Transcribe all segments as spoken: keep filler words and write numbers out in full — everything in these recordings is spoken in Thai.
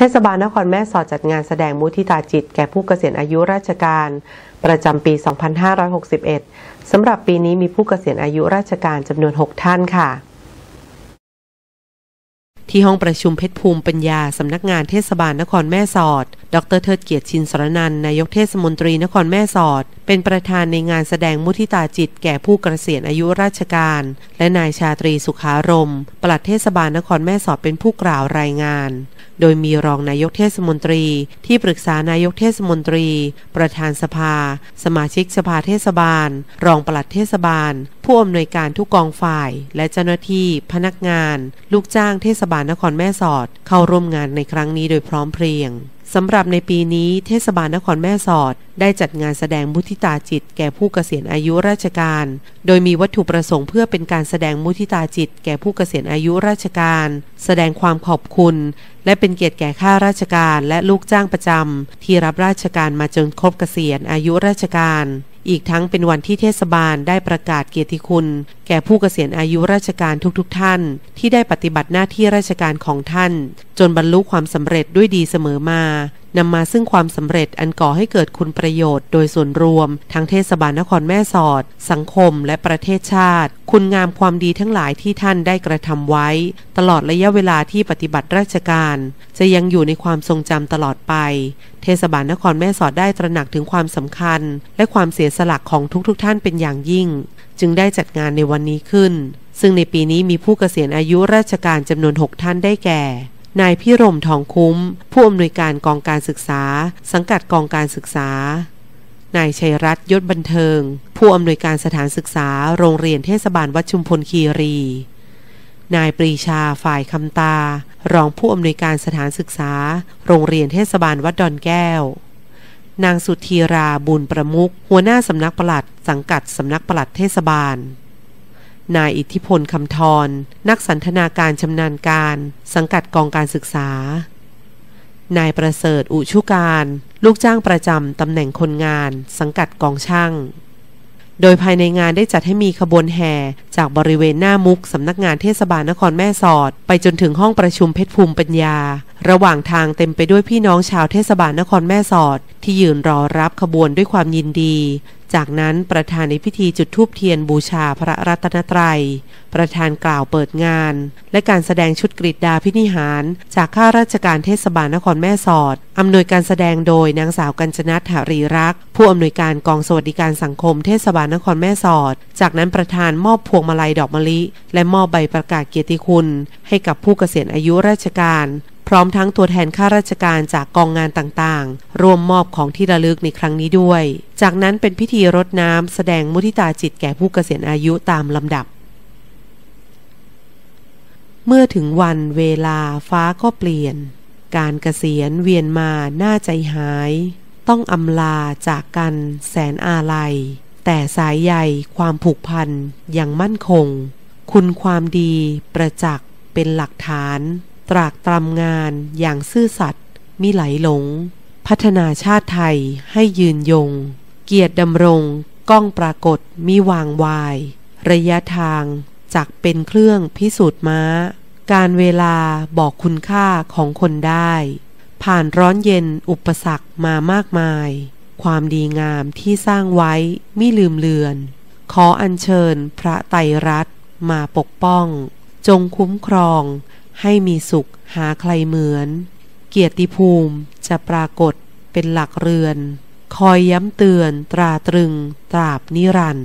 ศบาลนครแม่สอดจัดงานแสดงมุทิตาจิตแก่ผู้เกษียณอายุราชการประจำปี สองพันห้าร้อยหกสิบเอ็ด สำหรับปีนี้มีผู้เกษียณอายุราชการจำนวน หก ท่านค่ะที่ห้องประชุมเพชรภูมิปัญญาสำนักงานเทศบาลนครแม่สอดดร.เทิดเกียรติชินสรนันท์นายกเทศมนตรีนครแม่สอดเป็นประธานในงานแสดงมุทิตาจิตแก่ผู้เกษียณอายุราชการและนายชาตรีสุขารมณ์ปลัดเทศบาลนครแม่สอดเป็นผู้กล่าวรายงานโดยมีรองนายกเทศมนตรีที่ปรึกษานายกเทศมนตรีประธานสภาสมาชิกสภาเทศบาลรองปลัดเทศบาลผู้อำนวยการทุกกองฝ่ายและเจ้าหน้าที่พนักงานลูกจ้างเทศบาลนครแม่สอดเข้าร่วมงานในครั้งนี้โดยพร้อมเพรียงสำหรับในปีนี้เทศบาลนครแม่สอดได้จัดงานแสดงมุทิตาจิตแก่ผู้เกษียณอายุราชการโดยมีวัตถุประสงค์เพื่อเป็นการแสดงมุทิตาจิตแก่ผู้เกษียณอายุราชการแสดงความขอบคุณและเป็นเกียรติแก่ข้าราชการและลูกจ้างประจำที่รับราชการมาจนครบเกษียณอายุราชการอีกทั้งเป็นวันที่เทศบาลได้ประกาศเกียรติคุณแก่ผู้เกษียณอายุราชการทุกๆ ท่านที่ได้ปฏิบัติหน้าที่ราชการของท่านจนบรรลุความสำเร็จด้วยดีเสมอมานำมาซึ่งความสำเร็จอันก่อให้เกิดคุณประโยชน์โดยส่วนรวมทั้งเทศบาลนครแม่สอดสังคมและประเทศชาติคุณงามความดีทั้งหลายที่ท่านได้กระทำไว้ตลอดระยะเวลาที่ปฏิบัติราชการจะยังอยู่ในความทรงจำตลอดไปเทศบาลนครแม่สอดได้ตระหนักถึงความสำคัญและความเสียสละของทุกๆท่านเป็นอย่างยิ่งจึงได้จัดงานในวันนี้ขึ้นซึ่งในปีนี้มีผู้เกษียณอายุราชการจำนวนหกท่านได้แก่นายพิรมทองคุ้มผู้อำนวยการกองการศึกษาสังกัดกองการศึกษานายชัยรัตน์ยศบันเทิงผู้อำนวยการสถานศึกษาโรงเรียนเทศบาลวัดชุมพลคีรีนายปรีชาฝ่ายคำตารองผู้อำนวยการสถานศึกษาโรงเรียนเทศบาลวัดดอนแก้วนางสุธีราบุญประมุขหัวหน้าสำนักปลัดสังกัดสำนักปลัดเทศบาลนายอิทธิพลคำทรนักสันทนาการชำนาญการสังกัดกองการศึกษานายประเสริฐอุชุการลูกจ้างประจำตำแหน่งคนงานสังกัดกองช่างโดยภายในงานได้จัดให้มีขบวนแห่จากบริเวณหน้ามุกสำนักงานเทศบาลนครแม่สอดไปจนถึงห้องประชุมเพชรภูมิปัญญาระหว่างทางเต็มไปด้วยพี่น้องชาวเทศบาลนครแม่สอดที่ยืนรอรับขบวนด้วยความยินดีจากนั้นประธานในพิธีจุดธูปเทียนบูชาพระรัตนตรัยประธานกล่าวเปิดงานและการแสดงชุดกรีฑาพินิหารจากข้าราชการเทศบาลนครแม่สอดอำนวยการแสดงโดยนางสาวกัญจนัท หรีรักษ์ผู้อำนวยการกองสวัสดิการสังคมเทศบาลนครแม่สอดจากนั้นประธานมอบพวงมาลัยดอกมะลิและมอบใบประกาศเกียรติคุณให้กับผู้เกษียณอายุราชการพร้อมทั้งตัวแทนข้าราชการจากกองงานต่างๆรวมมอบของที่ระลึกในครั้งนี้ด้วยจากนั้นเป็นพิธีรดน้ำแสดงมุทิตาจิตแก่ผู้เกษียณอายุตามลำดับเมื่อถึงวันเวลาฟ้าก็เปลี่ยนการเกษียณเวียนมาหน้าใจหายต้องอำลาจากกันแสนอาลัยแต่สายใยความผูกพันยังมั่นคงคุณความดีประจักษ์เป็นหลักฐานตรากตรำงานอย่างซื่อสัตย์มิไหลหลงพัฒนาชาติไทยให้ยืนยงเกียรติดำรงก้องปรากฏมิวางวายระยะทางจักเป็นเครื่องพิสูจน์ม้าการเวลาบอกคุณค่าของคนได้ผ่านร้อนเย็นอุปสรรคมามากมายความดีงามที่สร้างไว้มิลืมเลือนขออัญเชิญพระไตรรัตน์มาปกป้องจงคุ้มครองให้มีสุขหาใครเหมือนเกียรติภูมิจะปรากฏเป็นหลักเรือนคอยย้ำเตือนตราตรึงตราบนิรันดร์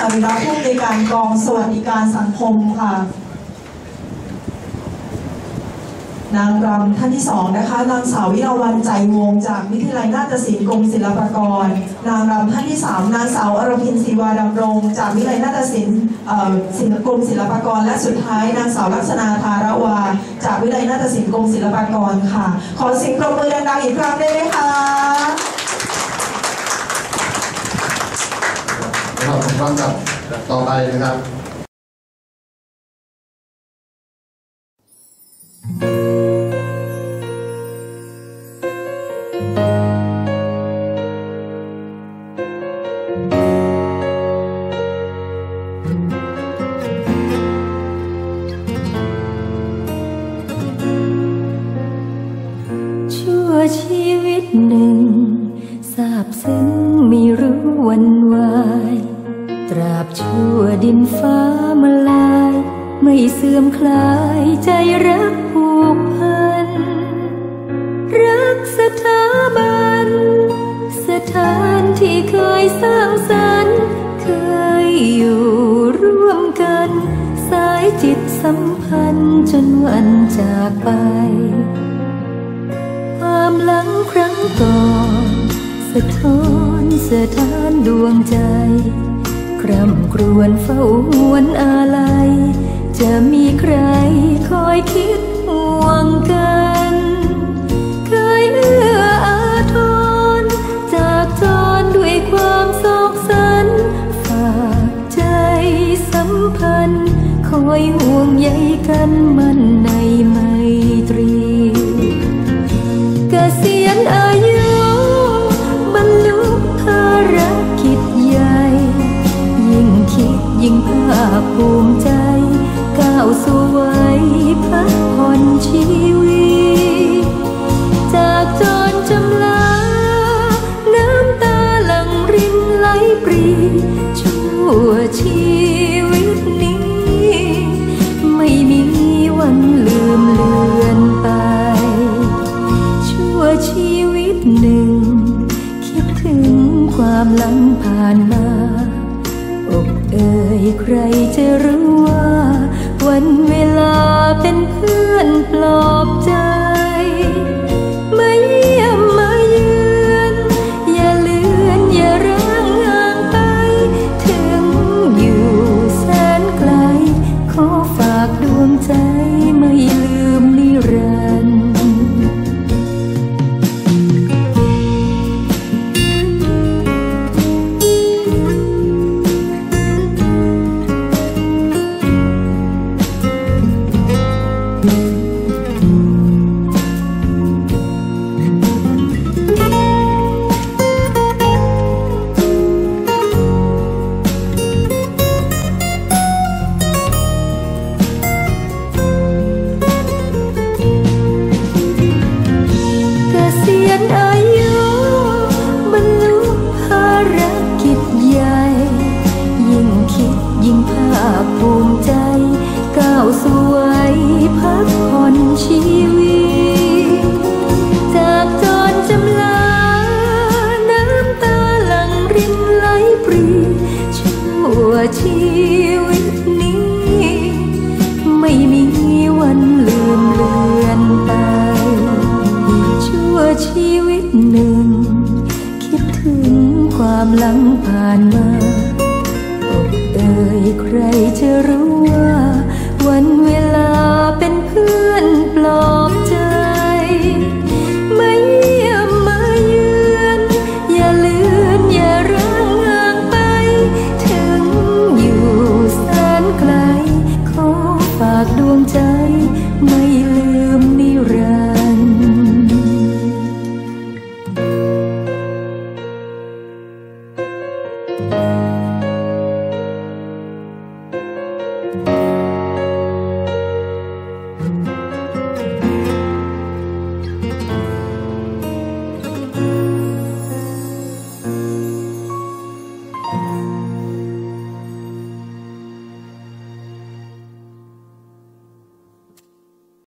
าวิระผู้อำนวยการกองสวัสดิการสังคมค่ะนางรำท่านที่สองนะคะนางสาววิรวรรณใจวงจากวิทยาลัยนาฏศิลป์กรมศิลปากรนางรำท่านที่สามนางสาวอรพินศรีวาดำรงจากวิทยาลัยนาฏศิลป์ศิลปกรมศิลปากรและสุดท้ายนางสาวลักษณาธารวาจากวิทยาลัยนาฏศิลป์กรมศิลปากรค่ะขอเสียงปรบมือดังๆอีกครั้งได้ไหมคะเราพร้อมกับต่อไปนะครับชั่วชีวิตหนึ่งซาบซึ้งไม่รู้วันวายตราบชั่วดินฟ้ามาลายไม่เสื่อมคลายใจรักผูกพันรักสถาบันสถานที่เคยสร้างสรรค์เคยอยู่ร่วมกันสายจิตสัมพันธ์จนวันจากไปความหลังครั้งก่อนสะท้อนสถานดวงใจคร่ำครวญเฝ้าหวนอาลัยจะมีใครคอยคิดห่วงกันเคยเอื้ออาทรจากจรด้วยความโศกสันฝากใจสัมพันธ์คอยห่วงใยกันมันในไมตรีเกษียณอายุบรรลุภารกิจใหญ่ยิ่งคิดยิ่งภาคภูมิใจก้าวสู่วัยพักผ่อนชีวิตจากจรจำลาน้ำตาหลั่งรินไหลปรีชั่วชีวิตนี้ไม่มีวันลืมเลือนไปชั่วชีวิตหนึ่งคิดถึงความหลังผ่านมาอกเอ่ยใครจะรู้ว่าวันเวลาเป็นเพื่อนปลอบใจมาเยี่ยมมาเยือนอย่าเลือนอย่าร้างห่างไปถึงอยู่แสนไกลขอฝากดวงใจไม่ลืมนิรันดร์ชีวิตนี้ไม่มีวันลืมเลือนไปชั่วชีวิตหนึ่งคิดถึงความหลังผ่านมาอกเอ่ยใครจะรู้